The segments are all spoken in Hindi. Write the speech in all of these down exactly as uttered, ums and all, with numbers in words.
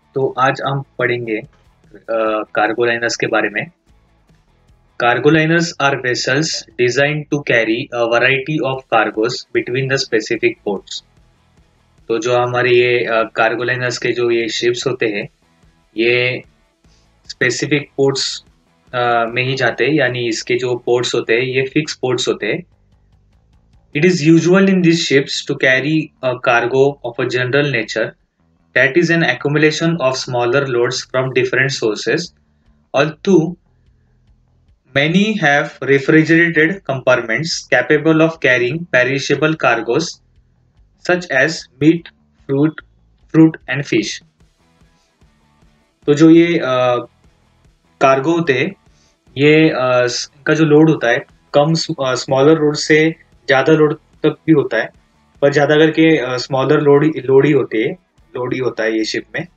तो आज हम पढ़ेंगे कार्गो लाइनर्स के बारे में। Cargo liners are vessels designed to carry a variety of cargos between the specific ports. तो जो हमारे ये कार्गो लाइनर्स के जो ये शिप्स होते हैं, ये स्पेसिफिक पोर्ट्स में ही जाते हैं, यानी इसके जो पोर्ट्स होते हैं ये फिक्स पोर्ट्स होते हैं। It is usual in these ships to carry a cargo of a general nature that is an accumulation of smaller loads from different sources. Although many have refrigerated compartments capable of carrying perishable cargoes such as meat, fruit, fruit and fish. तो जो ये कार्गो होते हैं, ये इनका जो लोड होता है कम स्मॉलर लोड से ज़्यादा लोड तक भी होता है, पर ज़्यादा करके स्मॉलर लोड लोड ही होते हैं लोड ही होता है ये शिप में।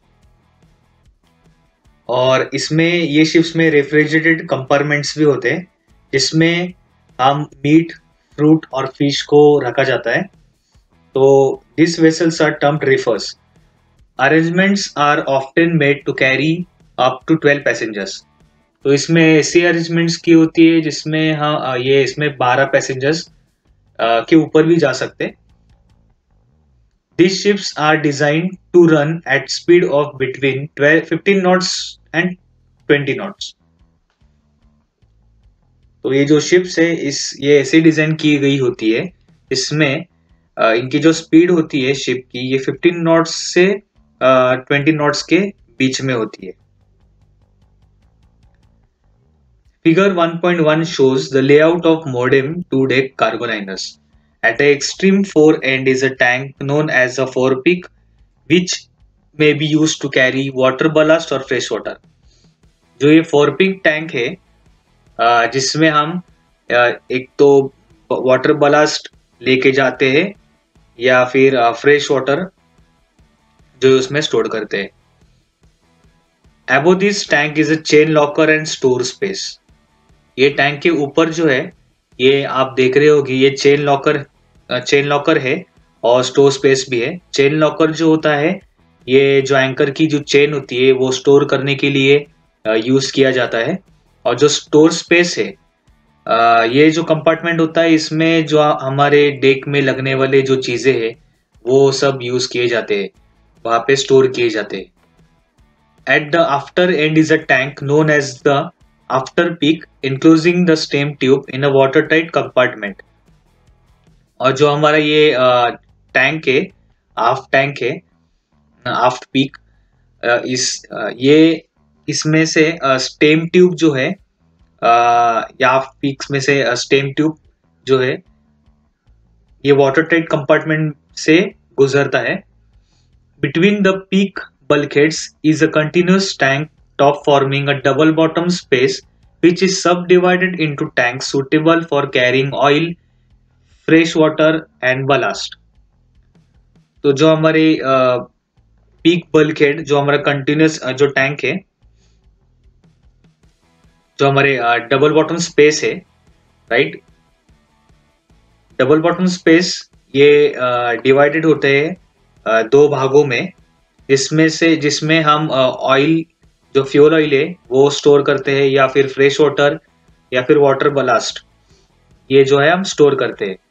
और इसमें ये शिप्स में रेफ्रिजरेटेड कंपार्टमेंट्स भी होते हैं जिसमें हम मीट, फ्रूट और फिश को रखा जाता है। तो this vessels are termed reefers. Arrangements are often made to carry up to twelve passengers. तो इसमें ऐसी अरेंजमेंट्स की होती है जिसमें हाँ ये इसमें बारह पैसेंजर्स के ऊपर भी जा सकते। These ships are designed to run at speed of between twelve, fifteen knots and twenty knots. तो ये जो शिप्स है इस ये ऐसे डिजाइन की गई होती है, इसमें इनकी जो स्पीड होती है शिप की ये फिफ्टीन नॉट्स से ट्वेंटी नॉट्स के बीच में होती है। Figure one point one shows the layout of modern two-deck cargo liners. At the extreme fore end is a tank known as a forepeak, which may be used to carry water ballast or fresh water. जो ये forepeak टैंक है, जिसमें हम एक तो वाटर बलास्ट लेके जाते हैं या फिर फ्रेश वाटर जो उसमें स्टोर करते हैं। Above this tank is a chain locker and store space. ये टैंक के ऊपर जो है ये आप देख रहे होगी, ये चेन लॉकर चेन लॉकर है और स्टोर स्पेस भी है। चेन लॉकर जो होता है ये जो एंकर की जो चेन होती है वो स्टोर करने के लिए यूज किया जाता है। और जो स्टोर स्पेस है, ये जो कंपार्टमेंट होता है इसमें जो हमारे डेक में लगने वाले जो चीजें हैं वो सब यूज किए जाते हैं, वहां पे स्टोर किए जाते हैं। At the after end is a tank known as the after peak enclosing the stem tube in a watertight compartment. और जो हमारा ये टैंक है, आफ्ट टैंक है, आफ्ट पीक, इस ये इसमें से स्टेम ट्यूब जो है या आफ्ट पीक्स में से स्टेम ट्यूब जो है ये वाटरटाइट कंपार्टमेंट से गुजरता है। Between the peak bulkheads is a continuous tank top forming a double bottom space which is subdivided into tanks suitable for carrying oil, fresh water and ballast. तो जो हमारे पीक बल्कहेड जो हमारा कंटिन्यूस जो टैंक है, जो हमारे डबल बॉटम स्पेस है, राइट, डबल बॉटम स्पेस ये डिवाइडेड होते हैं दो भागों में, इसमें से जिसमें हम ऑयल जो फ्यूल ऑयल है वो स्टोर करते हैं या फिर फ्रेश वाटर या फिर वाटर बलास्ट, ये जो है हम स्टोर करते हैं।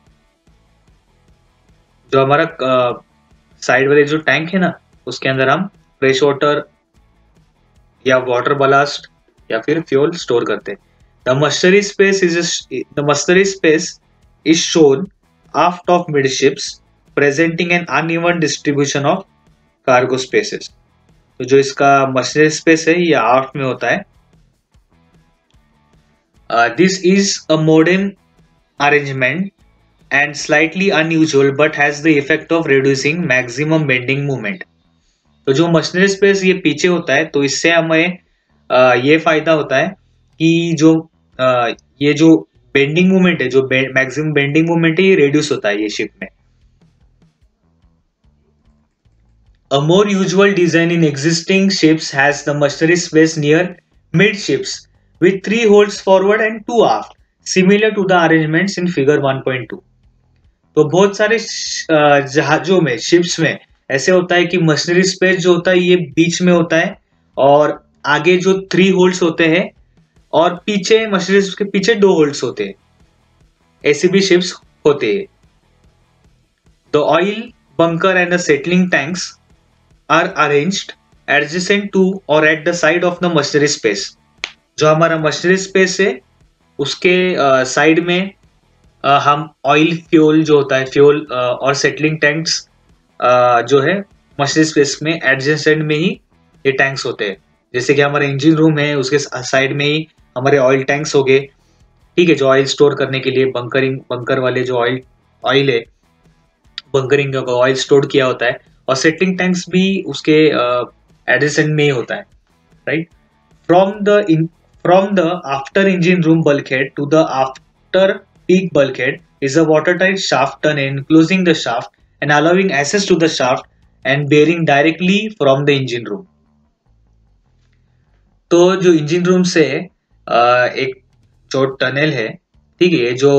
जो हमारा साइड वाले जो टैंक है ना उसके अंदर हम फ्रेश वाटर या वाटर बलास्ट या फिर फ्यूल स्टोर करते हैं। The machinery space is the machinery space is shown aft of midships presenting an uneven distribution of cargo spaces. तो जो इसका मस्टरी स्पेस है ये आफ्ट में होता है। This is a modern arrangement and slightly unusual but has the effect of reducing maximum bending movement. तो जो मशीनरी स्पेस ये पीछे होता है तो इससे हमें uh, ये फायदा होता है कि जो uh, ये जो बेंडिंग मूवमेंट है, जो मैक्सिमम बेंडिंग मूवमेंट है ये रिड्यूस होता है ये शिप में। A more usual design in existing ships has the machinery space near midships with three holes forward and two aft, similar to the arrangements in figure one point two. तो बहुत सारे जहाजों में, शिप्स में ऐसे होता है कि मशीनरी स्पेस जो होता है ये बीच में होता है, और आगे जो थ्री होल्स होते हैं, और पीछे मशीनरी के पीछे दो होल्स होते हैं। ऐसे भी शिप्स होते हैं। The oil bunker and the settling tanks are arranged adjacent to or at the side of the machinery space। जो हमारा मशीनरी स्पेस है उसके साइड uh, में uh, हम ऑयल फ्यूल जो होता है फ्यूल uh, और सेटलिंग टैंक्स uh, जो है मशीनरी स्पेस में एडजेसेंट में ही ये टैंक्स होते हैं। जैसे कि हमारा इंजन रूम है उसके साइड में ही हमारे ऑयल टैंक्स हो गए, ठीक है, जो ऑयल स्टोर करने के लिए बंकरिंग बंकर वाले जो ऑयल ऑयल है बंकरिंग का ऑयल स्टोर किया होता है, और सेटलिंग टैंक्स भी उसके एडजेसेंट uh, में ही होता है, right. From the from the after engine room bulkhead to the after peak bulkhead is a watertight shaft tunnel enclosing the shaft and allowing access to the shaft and bearing directly from the engine room। तो जो इंजन रूम से uh, एक जो टनल है, ठीक है, जो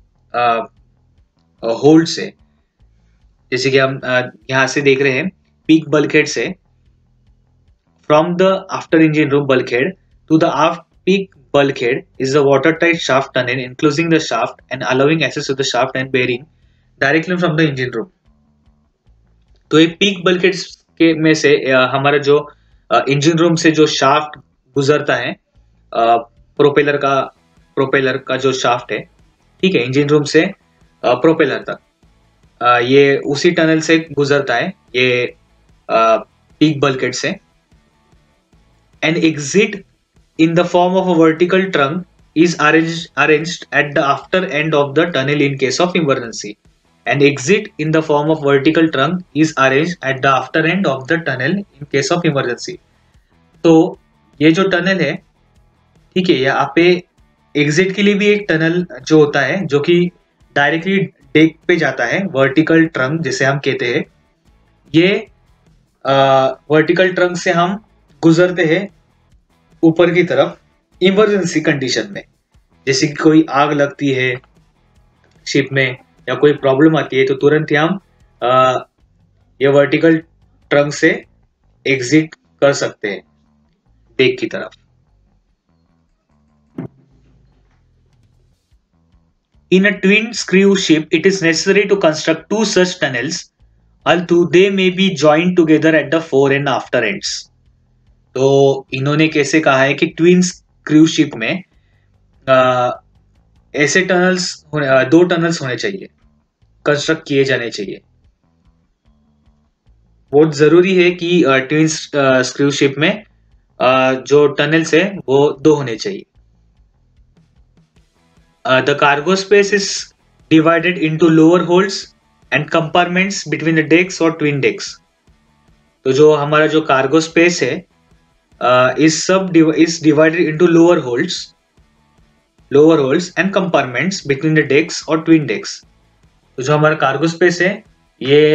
होल्ड uh, से, जैसे कि हम uh, यहाँ से देख रहे हैं पीक बल्कहेड से, from the after engine room bulkhead to the aft peak bulkhead is a watertight shaft tunnel enclosing the shaft and allowing access to the shaft and bearing directly from the engine room। तो ये पीक बल्कहेड के में से हमारा जो इंजन रूम से जो शाफ्ट गुजरता है, प्रोपेलर का प्रोपेलर का जो शाफ्ट है, ठीक है, इंजन रूम से प्रोपेलर तक, ये उसी टनल से गुजरता है, ये पीक बल्कहेड से। And exit in the form of a vertical trunk is arranged, arranged at the after end of the tunnel in case of emergency। An exit in the form of vertical trunk is arranged at the after end of the tunnel in case of emergency। तो ये जो टनल है, ठीक है, यहाँ पे एग्जिट के लिए भी एक टनल जो होता है जो कि डायरेक्टली डेक पे जाता है, वर्टिकल ट्रंक जिसे हम कहते हैं। ये वर्टिकल ट्रंक से हम गुजरते हैं ऊपर की तरफ इमरजेंसी कंडीशन में, जैसे कि कोई आग लगती है शिप में या कोई प्रॉब्लम आती है, तो तुरंत ही हम आ, ये वर्टिकल ट्रंक से एग्जिट कर सकते हैं डेक की तरफ। In a twin screw ship, it is necessary to construct two such tunnels, although they may be joined together at the fore and after ends। तो इन्होंने कैसे कहा है कि ट्विन क्रू शिप में आ, ऐसे टनल्स दो टनल्स होने चाहिए, कंस्ट्रक्ट किए जाने चाहिए। बहुत जरूरी है कि ट्विन स्क्रू शिप में आ, जो टनल्स है वो दो होने चाहिए। The cargo space is divided into lower holds and compartments between the decks और ट्विन डेक्स। तो जो हमारा जो कार्गो स्पेस है Uh, is sub is divided into lower holds, lower holds and compartments between the decks or twin decks। तो जो हमारा कार्गो स्पेस है ये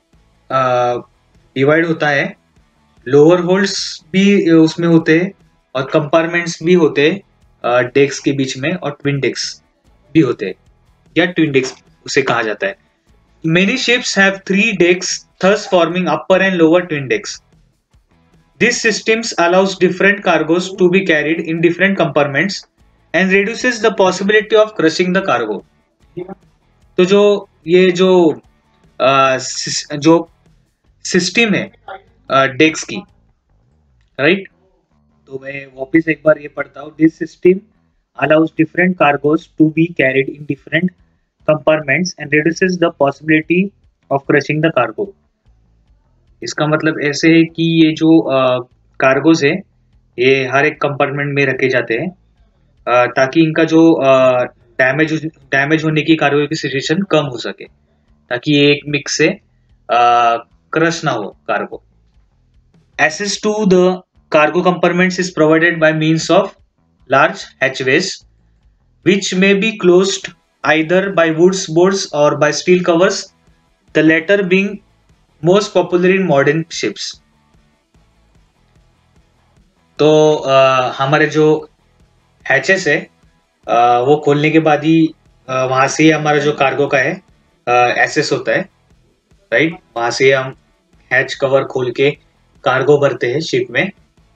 डिवाइड uh, होता है, लोअर होल्ड्स भी उसमें होते हैं और कंपार्टमेंट्स भी होते हैं डेक्स uh, के बीच में, और ट्विन डेक्स भी होते हैं या ट्विन डेक्स उसे कहा जाता है। Many ships have three decks, thus forming upper and lower twin decks। This systems allows different cargoes to be carried in different compartments and reduces the possibility of crushing the cargo। तो जो ये जो आ, जो सिस्टम है डेक्स की, राइट, तो मैं वापस एक बार ये पढ़ता हूँ। This system allows different cargoes to be carried in different compartments and reduces the possibility of crushing the cargo। इसका मतलब ऐसे है कि ये जो कार्गोज है ये हर एक कंपार्टमेंट में रखे जाते हैं आ, ताकि इनका जो डैमेज डैमेज होने की कार्गो की सिचुएशन कम हो सके, ताकि ये एक मिक्स से क्रश ना हो cargo. Access to the cargo compartments is provided by means of large hatchways which may be closed either by woods boards or by steel covers, the latter being most popular in modern ships. तो आ, हमारे जो हैचेस है आ, वो खोलने के बाद ही वहां से ही हमारा जो कार्गो का है एक्सेस होता है, राइट, वहां से हम हैच कवर खोल के कार्गो भरते हैं शिप में।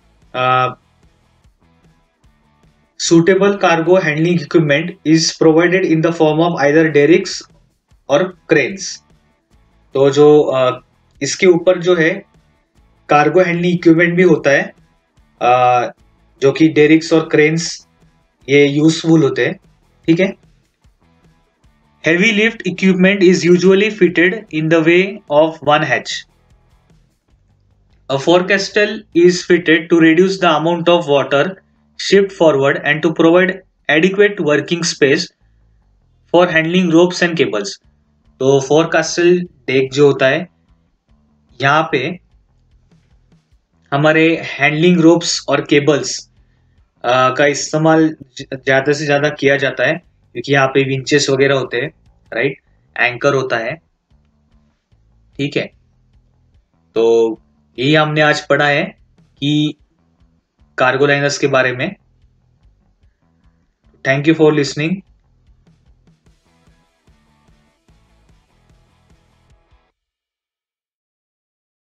Suitable cargo handling equipment is provided in the form of either derricks or cranes. तो जो uh, इसके ऊपर जो है कार्गो हैंडलिंग इक्विपमेंट भी होता है, uh, जो कि डेरिक्स और क्रेन्स ये यूजफुल होते हैं। ठीक है। Heavy lift equipment is usually fitted in the way of one hatch. A forecastle is fitted to reduce the amount of water shipped forward and to provide adequate working space for handling ropes and cables. तो forecastle deck जो होता है, यहाँ पे हमारे हैंडलिंग रोप्स और केबल्स का इस्तेमाल ज्यादा से ज्यादा किया जाता है, क्योंकि यहाँ पे विंचेस वगैरह होते हैं, राइट, एंकर होता है। ठीक है। तो यही हमने आज पढ़ा है कि कार्गो लाइनर्स के बारे में। Thank you for listening.